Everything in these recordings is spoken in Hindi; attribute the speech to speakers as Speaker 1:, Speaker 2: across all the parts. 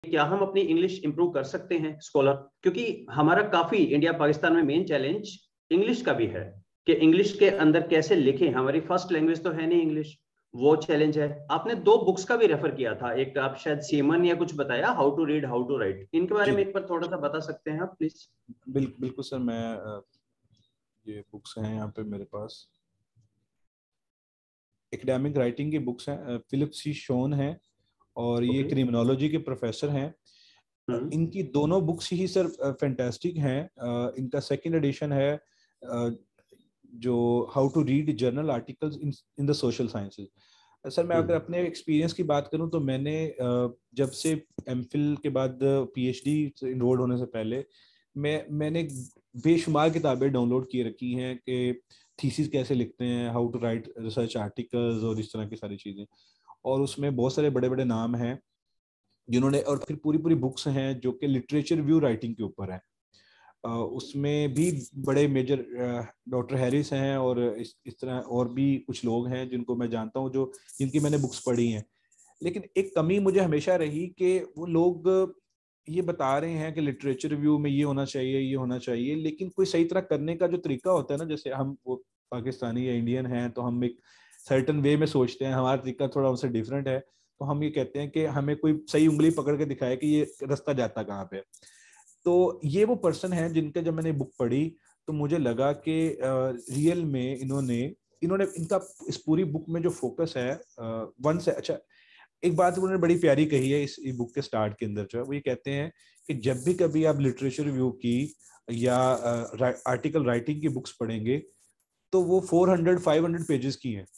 Speaker 1: क्या हम अपनी इंग्लिश इंप्रूव कर सकते हैं स्कॉलर? क्योंकि हमारा काफी इंडिया पाकिस्तान में मेन चैलेंज इंग्लिश का भी है कि इंग्लिश के अंदर कैसे लिखें। हमारी फर्स्ट लैंग्वेज तो है नहीं इंग्लिश, वो चैलेंज है। आपने 2 बुक्स का भी रेफर किया था, एक आप शायद सीमन या कुछ बताया, how to read how to write. इनके बारे
Speaker 2: जी
Speaker 1: में एक बार थोड़ा सा बता सकते हैं आप प्लीज?
Speaker 2: बिल्कुल सर, मैं ये बुक्स हैं यहाँ पे मेरे पास, एकेडमिक राइटिंग की बुक्स हैं, फिलिप सी शोन है और ये
Speaker 1: ओके।
Speaker 2: क्रिमिनोलॉजी के प्रोफेसर हैं। इनकी दोनों बुक्स ही सर फैंटास्टिक हैं। इनका सेकंड एडिशन है जो how to read journal articles in the social sciences. Sir मैं अगर अपने एक्सपीरियंस की बात करूं तो मैंने जब से एमफिल के बाद पीएचडी इनरोल होने से पहले मैंने बेशुमार किताबें डाउनलोड किए रखी हैं कि थीसिस कैसे लिखते हैं, how to write research articles और इस तरह की सारी चीज़ें। और उसमें बहुत सारे बड़े बड़े नाम हैं जिन्होंने, और फिर पूरी पूरी बुक्स हैं जो कि लिटरेचर रिव्यू राइटिंग के ऊपर है। उसमें भी बड़े मेजर डॉक्टर हैरिस हैं और इस तरह और भी कुछ लोग हैं जिनको मैं जानता हूं जो जिनकी मैंने बुक्स पढ़ी हैं। लेकिन एक कमी मुझे हमेशा रही कि वो लोग ये बता रहे हैं कि लिटरेचर रिव्यू में ये होना चाहिए ये होना चाहिए, लेकिन कोई सही तरह करने का जो तरीका होता है ना, जैसे हम वो पाकिस्तानी या इंडियन हैं तो हम एक सर्टन वे में सोचते हैं, हमारा तरीका थोड़ा उनसे डिफरेंट है। तो हम ये कहते हैं कि हमें कोई सही उंगली पकड़ के दिखाए कि ये रास्ता जाता कहाँ पे। तो ये वो पर्सन है जिनके जब मैंने बुक पढ़ी तो मुझे लगा कि रियल में इन्होंने इन्होंने इनका इस पूरी बुक में जो फोकस है वन से अच्छा, एक बात उन्होंने बड़ी प्यारी कही है इस बुक के स्टार्ट के अंदर जो है वो ये कहते हैं कि जब भी कभी आप लिटरेचर रिव्यू की या आर्टिकल राइटिंग की बुक्स पढ़ेंगे तो वो 400-500 पेजेस की हैं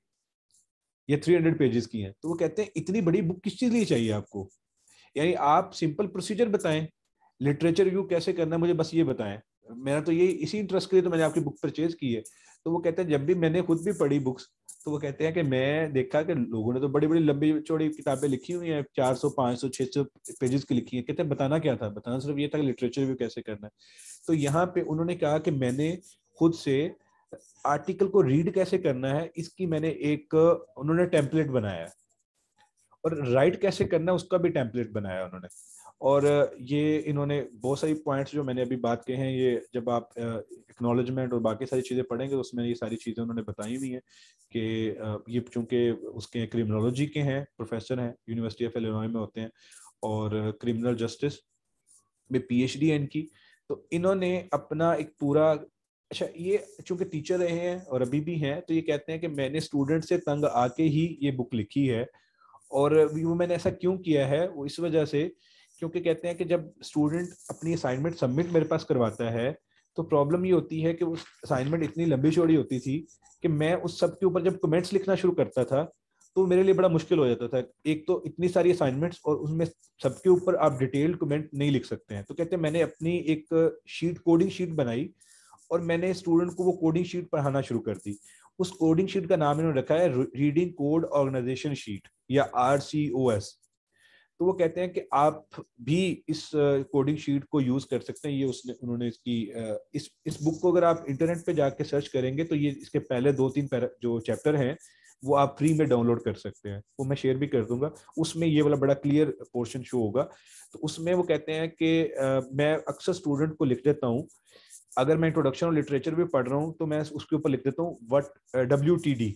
Speaker 2: या 300 पेजेस की हैं। तो वो कहते हैं इतनी बड़ी बुक किस चीज लिए चाहिए आपको? यानी आप सिंपल प्रोसीजर बताएं, लिटरेचर रिव्यू कैसे करना है मुझे बस ये बताएं। मेरा तो ये इसी इंटरेस्ट के लिए तो मैंने आपकी बुक परचेज की है। तो वो कहते हैं जब भी मैंने खुद भी पढ़ी बुक्स तो वो कहते हैं कि मैं देखा कि लोगों ने तो बड़ी बड़ी लंबी चौड़ी किताबें लिखी हुई हैं, 400 500 600 पेजेस की लिखी है। कहते हैं बताना क्या था, बताना सिर्फ ये था कि लिटरेचर रिव्यू कैसे करना है। तो यहाँ पे उन्होंने कहा कि मैंने खुद से आर्टिकल को रीड कैसे करना है इसकी मैंने एक उन्होंने टेम्पलेट बनाया है, और राइट कैसे करना है उसका भी टेम्पलेट बनाया उन्होंने। और ये इन्होंने बहुत सारी पॉइंट्स जो मैंने अभी बात किए हैं, ये जब आप एक्नॉलेजमेंट और बाकी सारी चीज़ें पढ़ेंगे तो उसमें ये सारी चीज़ें उन्होंने बताई हुई हैं कि ये चूंकि उसके क्रिमिनोलॉजी के हैं, प्रोफेसर हैं, यूनिवर्सिटी ऑफ इलिनॉय में होते हैं और क्रिमिनल जस्टिस में पीएचडी है इनकी। तो इन्होंने अपना एक पूरा, अच्छा ये चूंकि टीचर रहे हैं और अभी भी हैं तो ये कहते हैं कि मैंने स्टूडेंट से तंग आके ही ये बुक लिखी है। और वो मैंने ऐसा क्यों किया है वो इस वजह से, क्योंकि कहते हैं कि जब स्टूडेंट अपनी असाइनमेंट सबमिट मेरे पास करवाता है तो प्रॉब्लम ये होती है कि उस असाइनमेंट इतनी लंबी चौड़ी होती थी कि मैं उस सब के ऊपर जब कमेंट्स लिखना शुरू करता था तो मेरे लिए बड़ा मुश्किल हो जाता था। एक तो इतनी सारी असाइनमेंट्स और उसमें सबके ऊपर आप डिटेल्ड कमेंट नहीं लिख सकते हैं। तो कहते हैं मैंने अपनी एक शीट, कोडिंग शीट बनाई और मैंने स्टूडेंट को वो कोडिंग शीट पढ़ाना शुरू कर दी। उस कोडिंग शीट का नाम इन्होंने रखा है रीडिंग कोड ऑर्गेनाइजेशन शीट या RCOS। तो वो कहते हैं कि आप भी इस कोडिंग शीट को यूज कर सकते हैं। ये उसने उन्होंने इसकी इस बुक को अगर आप इंटरनेट पे जाके सर्च करेंगे तो ये इसके पहले 2-3 जो चैप्टर हैं वो आप फ्री में डाउनलोड कर सकते हैं, वो मैं शेयर भी कर दूंगा। उसमें ये वाला बड़ा क्लियर पोर्शन शो होगा। तो उसमें वो कहते हैं कि मैं अक्सर स्टूडेंट को लिख देता हूँ, अगर मैं इंट्रोडक्शन और लिटरेचर भी पढ़ रहा हूँ तो मैं उसके ऊपर लिख देता हूँ WTD।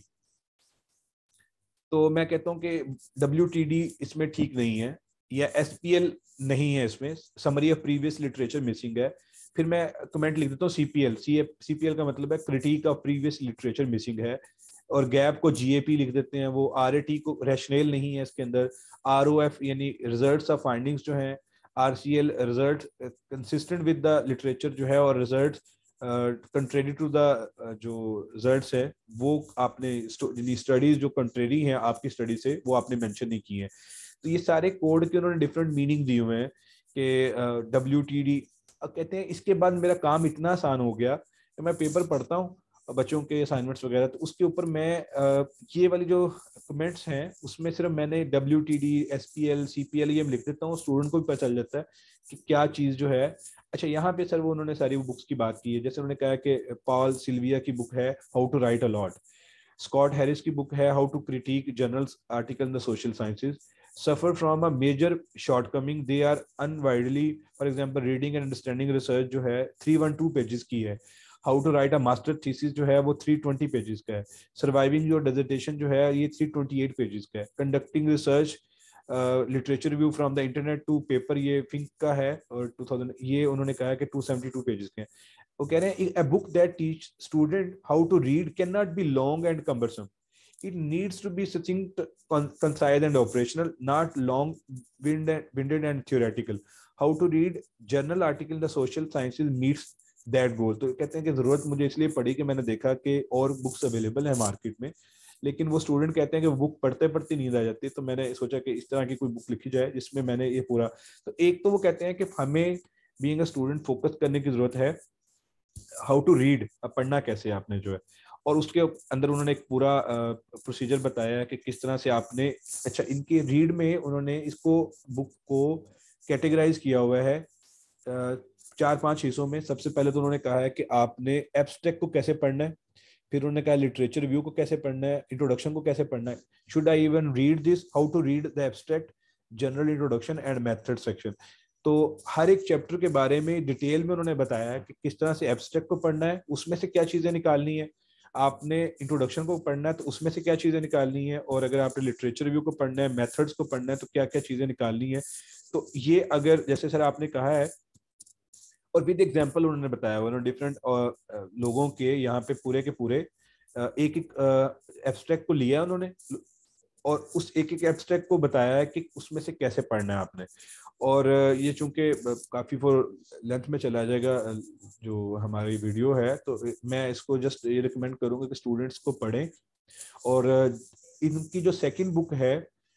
Speaker 2: तो मैं कहता हूँ कि WTD इसमें ठीक नहीं है, या SPL नहीं है, इसमें summary of previous literature missing है। फिर मैं कमेंट लिख देता हूँ CPL। CPL का मतलब है critique of previous literature missing है। और गैप को GAP लिख देते हैं। वो RAT को रैशनल नहीं है इसके अंदर। ROF यानी रिजल्ट्स ऑफ फाइंडिंग्स जो हैं। RCL result consistent with the literature जो है, और रिजल्ट कंट्रेरी टू द जो रिजल्ट्स है वो आपने स्टडीज जो कंट्रेरी हैं आपकी स्टडी से वो आपने मेंशन नहीं की है। तो ये सारे कोड के उन्होंने डिफरेंट मीनिंग दिए हुए हैं कि WTD। कहते हैं इसके बाद मेरा काम इतना आसान हो गया कि मैं पेपर पढ़ता हूँ बच्चों के असाइनमेंट्स वगैरह, तो उसके ऊपर मैं ये वाली जो कमेंट्स हैं उसमें सिर्फ मैंने WTD SPL CPL ये लिख देता हूँ, स्टूडेंट को भी पता चल जाता है कि क्या चीज़ जो है। अच्छा यहाँ पे सर वो उन्होंने सारी बुक्स की बात की है, जैसे उन्होंने कहा कि पॉल सिल्विया की बुक है how to write a lot, Scott Harris की बुक है how to critique journals article in the social sciences, suffer from a major shortcoming. They are unwidely, for example, reading and understanding research जो है 312 पेजेस की है. How to write a master thesis जो है वो 320 पेजेस का है. Surviving your dissertation जो है ये 328 पेजेस का है. Conducting research literature review from the internet to paper ये फिंक का है और 2000 ये उन्होंने कहा कि 272 पेजेस के हैं. वो कह रहे हैं a book that teach student how to read cannot be long and cumbersome. It needs to be succinct, concise and operational, not long-winded and theoretical. How to read journal article in the social sciences meets that goal. तो कहते हैं कि जरूरत मुझे इसलिए पड़ी कि मैंने देखा कि और बुक्स अवेलेबल है मार्केट में, लेकिन वो स्टूडेंट कहते हैं कि बुक पढ़ते पढ़ते नींद आ जाती है. तो मैंने सोचा कि इस तरह की कोई बुक लिखी जाए जिसमें मैंने ये पूरा, तो एक तो वो कहते हैं कि हमें बीइंग अ स्टूडेंट फोकस करने की जरूरत है हाउ टू रीड, पढ़ना कैसे आपने जो है, और उसके अंदर उन्होंने एक पूरा प्रोसीजर बताया है कि किस तरह से आपने, अच्छा इनके रीड में उन्होंने इसको बुक को कैटेगराइज किया हुआ है 4-5 हिस्सों में. सबसे पहले तो उन्होंने कहा है कि आपने एब्स्ट्रैक्ट को कैसे पढ़ना है, फिर उन्होंने कहा लिटरेचर रिव्यू को कैसे पढ़ना है, इंट्रोडक्शन को कैसे पढ़ना है, should I even read this, how to read the abstract, general introduction and method section. तो हर एक चैप्टर के बारे में डिटेल में उन्होंने बताया है कि किस तरह से एब्स्ट्रैक्ट को पढ़ना है, उसमें से क्या चीजें निकालनी है, आपने इंट्रोडक्शन को पढ़ना है तो उसमें से क्या चीजें निकालनी है, और अगर आपने लिटरेचर रिव्यू को पढ़ना है, मेथड्स को पढ़ना है तो क्या क्या चीजें निकालनी है. तो ये अगर जैसे सर आपने कहा है, और विद एग्जांपल उन्होंने बताया हुआ है डिफरेंट लोगों के, यहाँ पे पूरे के पूरे एक एक एब्स्ट्रैक्ट को लिया उन्होंने और उस एक एक एब्स्ट्रैक्ट को बताया है कि उसमें से कैसे पढ़ना है आपने. और ये चूंकि काफी फॉर लेंथ में चला जाएगा जो हमारी वीडियो है, तो मैं इसको जस्ट ये रिकमेंड करूंगा कि स्टूडेंट्स को पढ़ें. और इनकी जो सेकंड बुक है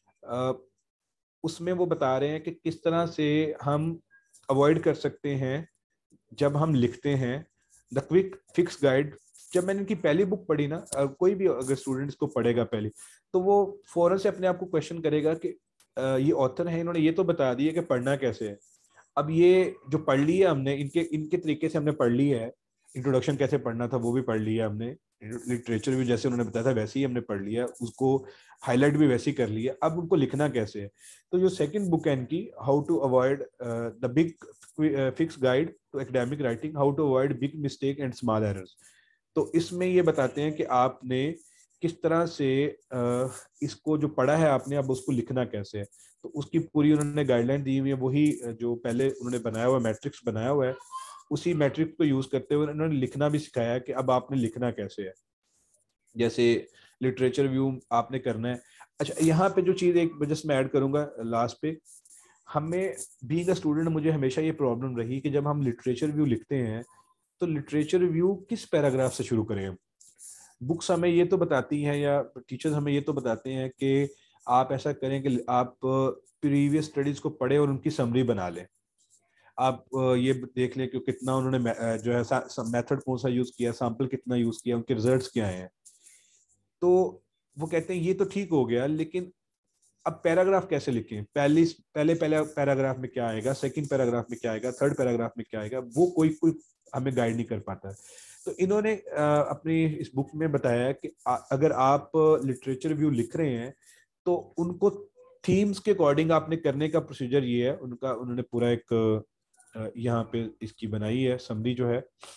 Speaker 2: उसमें वो बता रहे हैं कि किस तरह से हम अवॉइड कर सकते हैं जब हम लिखते हैं, द क्विक फिक्स गाइड. जब मैंने इनकी पहली बुक पढ़ी ना, कोई भी अगर स्टूडेंट्स को पढ़ेगा पहली, तो वो फौरन से अपने आप को क्वेश्चन करेगा कि ये ऑथर है, इन्होंने ये तो बता दिया कि पढ़ना कैसे है. अब ये जो पढ़ लिया हमने, इनके तरीके से हमने पढ़ लिया है, इंट्रोडक्शन कैसे पढ़ना था वो भी पढ़ लिया हमने, लिटरेचर भी जैसे उन्होंने बताया था वैसे ही हमने पढ़ लिया, उसको हाईलाइट भी वैसे ही कर लिया. अब उनको लिखना कैसे है, तो जो सेकंड बुक है इनकी, how to avoid the big fix guide to academic writing, how to avoid big mistake and small errors. तो इसमें ये बताते हैं कि आपने किस तरह से इसको जो पढ़ा है आपने, अब उसको लिखना कैसे है. तो उसकी पूरी उन्होंने गाइडलाइन दी हुई है, वही जो पहले उन्होंने बनाया हुआ मैट्रिक्स बनाया हुआ है, उसी मैट्रिक्स को यूज करते हुए उन्होंने लिखना भी सिखाया कि अब आपने लिखना कैसे है. जैसे लिटरेचर व्यू आपने करना है. अच्छा, यहाँ पे जो चीज एक जस्ट मैं ऐड करूंगा लास्ट पे, हमें बीइंग अ स्टूडेंट मुझे हमेशा ये प्रॉब्लम रही कि जब हम लिटरेचर व्यू लिखते हैं तो लिटरेचर रिव्यू किस पैराग्राफ से शुरू करें. बुक्स हमें ये तो बताती हैं या टीचर्स हमें ये तो बताते हैं कि आप ऐसा करें कि आप प्रीवियस स्टडीज को पढ़ें और उनकी समरी बना लें. आप ये देख लें कि कितना उन्होंने जो है मेथड कौन सा यूज किया, सैंपल कितना यूज किया, उनके रिजल्ट्स क्या हैं. तो वो कहते हैं ये तो ठीक हो गया, लेकिन अब पैराग्राफ कैसे लिखें, पहले पैराग्राफ में क्या आएगा, सेकंड पैराग्राफ में क्या आएगा, थर्ड पैराग्राफ में क्या आएगा, वो कोई हमें गाइड नहीं कर पाता. तो इन्होंने अपनी इस बुक में बताया कि अगर आप लिटरेचर रिव्यू लिख रहे हैं तो उनको थीम्स के अकॉर्डिंग आपने करने का प्रोसीजर ये है उनका. उन्होंने पूरा एक यहाँ पे इसकी बनाई है समरी जो है.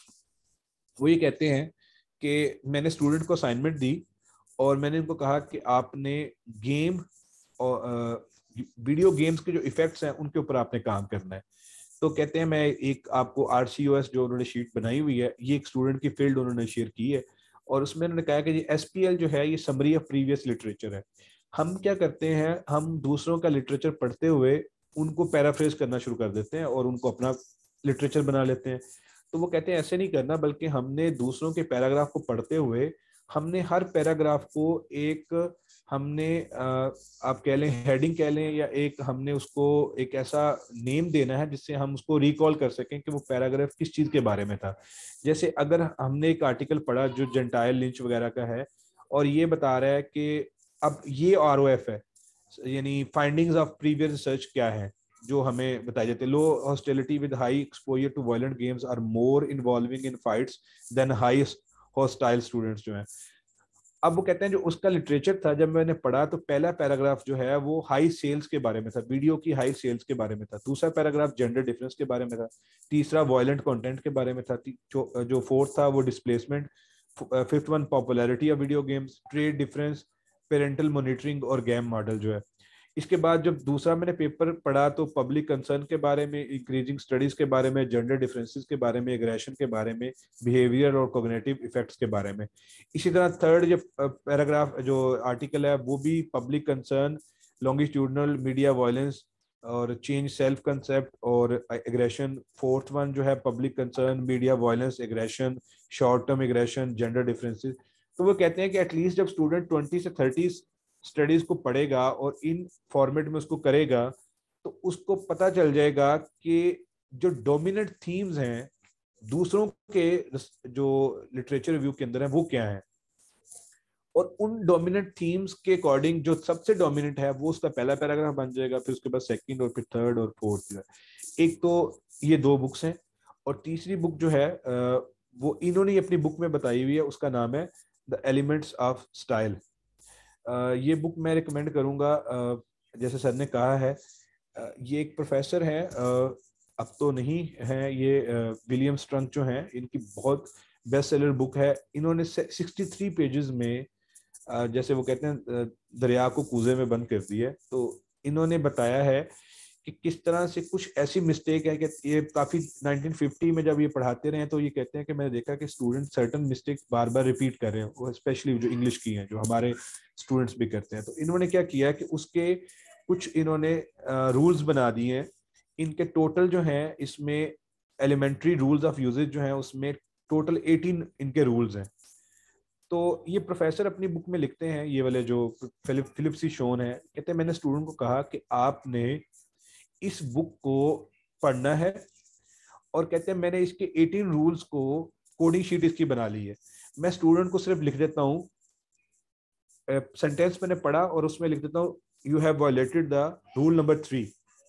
Speaker 2: वो ये कहते हैं कि मैंने स्टूडेंट को असाइनमेंट दी और मैंने उनको कहा कि आपने गेम और वीडियो गेम्स के जो इफेक्ट्स हैं उनके ऊपर आपने काम करना है. तो कहते हैं मैं एक आपको RCOS जो उन्होंने शीट बनाई हुई है, ये एक स्टूडेंट की फील्ड उन्होंने शेयर की है, और उसमें उन्होंने कहा कि ये SPL जो है ये समरी ऑफ प्रीवियस लिटरेचर है. हम क्या करते हैं, हम दूसरों का लिटरेचर पढ़ते हुए उनको पैराफ्रेज करना शुरू कर देते हैं और उनको अपना लिटरेचर बना लेते हैं. तो वो कहते हैं ऐसे नहीं करना, बल्कि हमने दूसरों के पैराग्राफ को पढ़ते हुए हमने हर पैराग्राफ को एक हमने आप कह लें हेडिंग कह लें, या एक हमने उसको एक ऐसा नेम देना है जिससे हम उसको रिकॉल कर सकें कि वो पैराग्राफ किस चीज के बारे में था. जैसे अगर हमने एक आर्टिकल पढ़ा जो जेंटाइल लिंच वगैरह का है और ये बता रहा है कि अब ये ROF है, यानी फाइंडिंग्स ऑफ प्रीवियस रिसर्च क्या है, जो हमें बताए जाते हैं. Low hostility with high exposure to violent games are more involving in fights than high hostile students जो हैं. अब वो कहते हैं जो उसका लिटरेचर था, जब मैंने पढ़ा तो पहला पैराग्राफ जो है वो हाई सेल्स के बारे में था, वीडियो की हाई सेल्स के बारे में था। दूसरा पैराग्राफ जेंडर डिफरेंस के बारे में था। तीसरा वायलेंट कंटेंट के बारे में था। जो फोर्थ था वो displacement. Fifth one popularity of video games, trade difference, parental monitoring और गेम मॉडल जो है। इसके बाद जब दूसरा मैंने पेपर पढ़ा तो पब्लिक कंसर्न के बारे में, इंक्रीजिंग स्टडीज के बारे में, जेंडर डिफरेंसेस के बारे में, एग्रेशन के बारे में, बिहेवियर और कॉग्निटिव इफेक्ट्स के बारे में। इसी तरह थर्ड जो पैराग्राफ जो आर्टिकल है वो भी public concern, longitudinal media violence और चेंज सेल्फ कंसेप्ट और एग्रेशन। फोर्थ वन जो है public concern, media violence, aggression, short term aggression, gender differences. तो वो कहते हैं कि एटलीस्ट जब स्टूडेंट 20 से 30 स्टडीज को पढ़ेगा और इन फॉर्मेट में उसको करेगा तो उसको पता चल जाएगा कि जो डोमिनेंट थीम्स हैं दूसरों के जो लिटरेचर रिव्यू के अंदर है वो क्या है, और उन डोमिनेंट थीम्स के अकॉर्डिंग जो सबसे डोमिनेंट है वो उसका पहला पैराग्राफ बन जाएगा, फिर उसके बाद सेकंड और फिर थर्ड और फोर्थ। एक तो ये दो बुक्स हैं, और तीसरी बुक जो है वो इन्होंने अपनी बुक में बताई हुई है, उसका नाम है द एलिमेंट्स ऑफ स्टाइल। ये बुक मैं रिकमेंड करूंगा। जैसे सर ने कहा है, ये एक प्रोफेसर है, अब तो नहीं है ये, विलियम स्ट्रंक जो हैं, इनकी बहुत बेस्ट सेलर बुक है। इन्होंने 63 पेजेस में, जैसे वो कहते हैं दरिया को कूजे में बंद कर दिया, तो इन्होंने बताया है कि किस तरह से कुछ ऐसी मिस्टेक है कि ये काफी 1950 में जब ये पढ़ाते रहे तो ये कहते हैं कि मैंने देखा कि स्टूडेंट सर्टन मिस्टेक बार बार रिपीट कर रहे हैं, वो स्पेशली जो इंग्लिश की हैं, जो हमारे स्टूडेंट्स भी करते हैं। तो इन्होंने क्या किया कि उसके कुछ इन्होंने रूल्स बना दिए हैं। इनके टोटल जो हैं इसमें एलिमेंट्री रूल्स ऑफ यूजेज जो हैं उसमें टोटल 18 इनके रूल्स हैं। तो ये प्रोफेसर अपनी बुक में लिखते हैं, ये वाले जो फिलिप सी शोन है, कहते हैं मैंने स्टूडेंट को कहा कि आपने इस बुक को पढ़ना है, और कहते हैं मैंने इसके 18 रूल्स को कोडिंग शीट इसकी बना ली है। मैं स्टूडेंट को सिर्फ लिख देता हूँ, सेंटेंस मैंने पढ़ा और उसमें लिख देता हूँ you have violated the rule number 3।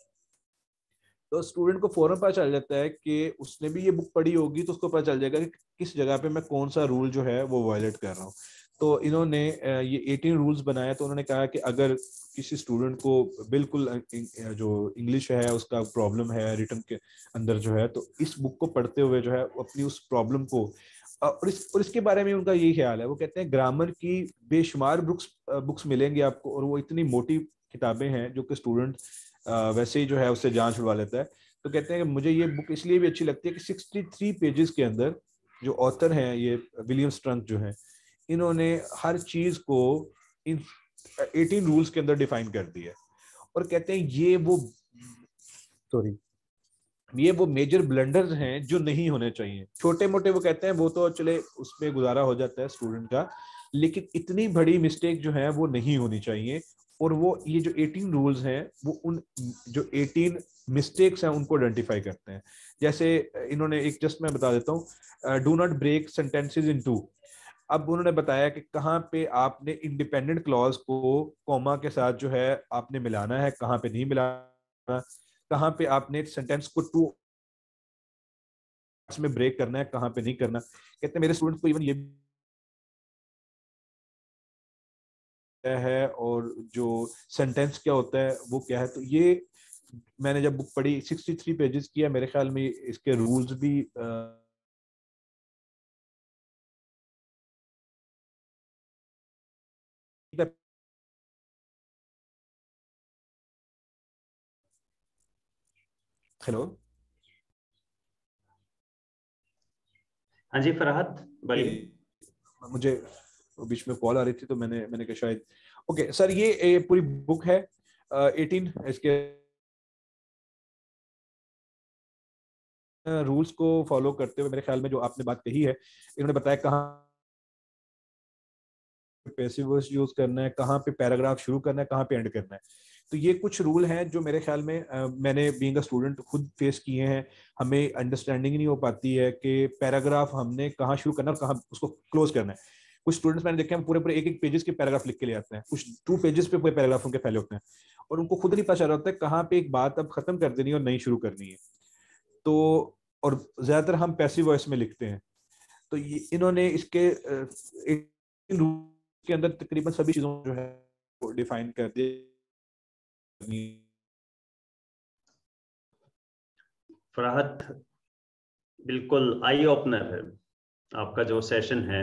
Speaker 2: तो स्टूडेंट को फौरन पता चल जाता है कि उसने भी ये बुक पढ़ी होगी, तो उसको पता चल जाएगा कि किस जगह पे मैं कौन सा रूल जो है वो वायलेट कर रहा हूँ। तो इन्होंने ये 18 रूल्स बनाया। तो उन्होंने कहा कि अगर किसी स्टूडेंट को बिल्कुल जो इंग्लिश है उसका प्रॉब्लम है रिटन के अंदर जो है, तो इस बुक को पढ़ते हुए जो है अपनी उस प्रॉब्लम को, और इसके बारे में उनका यही ख्याल है। वो कहते हैं ग्रामर की बेशुमार बुक्स मिलेंगी आपको, और वो इतनी मोटी किताबें हैं जो कि स्टूडेंट वैसे ही जो है उससे जान छुड़वा लेता है। तो कहते हैं कि मुझे ये बुक इसलिए भी अच्छी लगती है कि 63 पेजेस के अंदर जो ऑथर हैं ये विलियम स्ट्रंक जो है, इन्होंने हर चीज को इन 18 रूल्स के अंदर डिफाइन कर दिया है। और कहते हैं ये वो मेजर ब्लंडर्स हैं जो नहीं होने चाहिए। छोटे मोटे वो कहते हैं वो तो चले उसमें गुजारा हो जाता है स्टूडेंट का, लेकिन इतनी बड़ी मिस्टेक जो है वो नहीं होनी चाहिए। और वो ये जो 18 रूल्स हैं वो उन जो 18 मिस्टेक्स हैं उनको आइडेंटिफाई करते हैं। जैसे इन्होंने एक जस्ट मैं बता देता हूँ, do not break sentences in two. अब उन्होंने बताया कि कहाँ पे आपने इंडिपेंडेंट क्लॉज को कॉमा के साथ जो है आपने मिलाना है, कहाँ पे नहीं मिलाना, कहाँ पे आपने सेंटेंस को टू में ब्रेक करना है, कहाँ पे नहीं करना। कहते हैं मेरे स्टूडेंट्स को इवन ये है, और जो सेंटेंस क्या होता है वो क्या है। तो ये मैंने जब बुक पढ़ी 63 पेजेस की है, मेरे ख्याल में इसके रूल्स भी हेलो।
Speaker 1: हाँ जी फरहत बोलिए।
Speaker 2: मुझे बीच में कॉल आ रही थी तो मैंने मैंने कहा शायद। ओके सर, ये पूरी बुक है 18 इसके रूल्स को फॉलो करते हुए मेरे ख्याल में जो आपने बात कही है, इन्होंने बताया कहाँ पैसिव वॉइस यूज करना है, कहाँ पे पैराग्राफ शुरू करना है, कहाँ पे एंड करना है। तो ये कुछ रूल हैं जो मेरे ख्याल में मैंने बीइंग अ स्टूडेंट खुद फेस किए हैं। हमें अंडरस्टैंडिंग नहीं हो पाती है कि पैराग्राफ हमने कहाँ शुरू करना है और कहाँ उसको क्लोज करना है। कुछ स्टूडेंट्स मैंने देखे हैं पूरे पूरे एक एक पेजेस के पैराग्राफ लिख के ले आते हैं, कुछ 2 पेजेस पे पूरे पैराग्राफ उनके फैले होते हैं, और उनको खुद नहीं पता चल रहा होता है कहाँ पे एक बात अब खत्म कर देनी है और नई शुरू करनी है। तो और ज्यादातर हम पैसिव वॉइस में लिखते हैं। तो इन्होंने इसके उसके अंदर तकरीबन सभी चीजों जो है वो डिफाइन कर दिए।
Speaker 1: फराहत, बिल्कुल आई ओपनर है आपका जो सेशन है,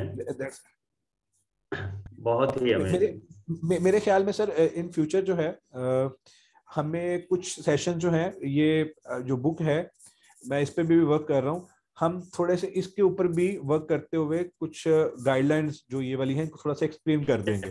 Speaker 1: बहुत ही अमेजिंग।
Speaker 2: मेरे ख्याल में सर इन फ्यूचर जो है हमें कुछ सेशन जो है ये जो बुक है मैं इस पे भी वर्क कर रहा हूँ, हम थोड़े से इसके ऊपर भी वर्क करते हुए कुछ गाइडलाइंस जो ये वाली हैं थोड़ा सा एक्सप्लेन कर देंगे।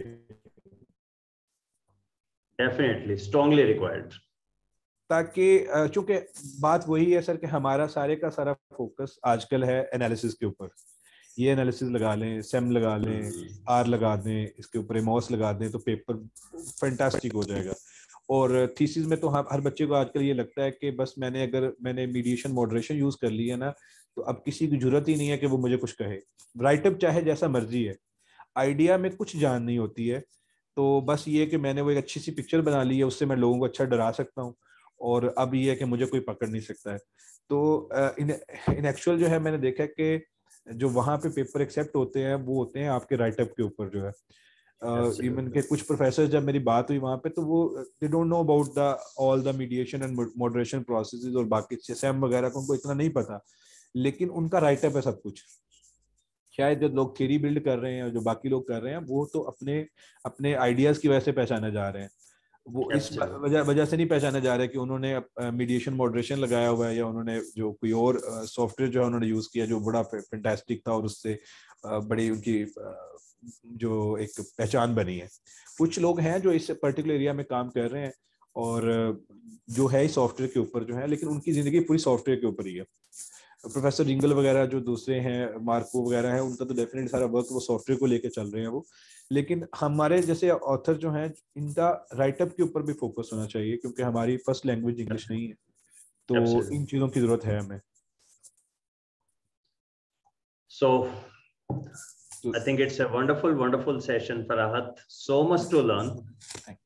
Speaker 1: Definitely, strongly required.
Speaker 2: ताकि चूंकि बात वही है सर कि हमारा सारे का सारा फोकस आजकल है एनालिसिस के ऊपर। ये एनालिसिस लगा लें, सेम लगा लें, आर लगा दें, इसके ऊपर एमोस लगा दें तो पेपर फैंटास्टिक हो जाएगा। और थीसिस में तो हर बच्चे को आजकल ये लगता है कि बस मैंने मीडिएशन मॉडरेशन यूज कर लिया ना तो अब किसी की जरूरत ही नहीं है कि वो मुझे कुछ कहे। राइटअप चाहे जैसा मर्जी है, आइडिया में कुछ जान नहीं होती है, तो बस ये कि मैंने वो एक अच्छी सी पिक्चर बना ली है, उससे मैं लोगों को अच्छा डरा सकता हूँ और अब ये है कि मुझे कोई पकड़ नहीं सकता है। तो इन एक्चुअल जो है मैंने देखा कि जो वहाँ पे पेपर एक्सेप्ट होते हैं वो होते हैं आपके राइटअप के ऊपर जो है। इवन के कुछ प्रोफेसर जब मेरी बात हुई वहाँ पे तो वो they don't know about the all the mediation and moderation processes और बाकी सेम वगैरह को उनको इतना नहीं पता, लेकिन उनका राइटअप है सब कुछ। शायद जो लोग थ्योरी बिल्ड कर रहे हैं और जो बाकी लोग कर रहे हैं वो तो अपने अपने आइडियाज की वजह से पहचाने जा रहे हैं, वो इस वजह से नहीं पहचाने जा रहे कि उन्होंने मीडिएशन मॉडरेशन लगाया हुआ है या उन्होंने जो कोई और सॉफ्टवेयर जो है उन्होंने यूज किया जो बड़ा फैंटास्टिक था और उससे बड़ी उनकी जो एक पहचान बनी है। कुछ लोग हैं जो इस पर्टिकुलर एरिया में काम कर रहे हैं और जो है सॉफ्टवेयर के ऊपर जो है, लेकिन उनकी जिंदगी पूरी सॉफ्टवेयर के ऊपर ही है। प्रोफेसर रिंगल वगैरह जो दूसरे हैं, मार्को वगैरह है, उनका तो डेफिनेटली सारा वर्क वो सॉफ्टवेयर को लेके चल रहे हैं वो। लेकिन हमारे जैसे ऑथर जो हैं इनका राइटअप के ऊपर भी फोकस होना चाहिए क्योंकि हमारी फर्स्ट लैंग्वेज इंग्लिश नहीं है, तो इन चीजों की जरूरत है हमें।
Speaker 1: So I think it's a wonderful session, Farahat. So much to learn.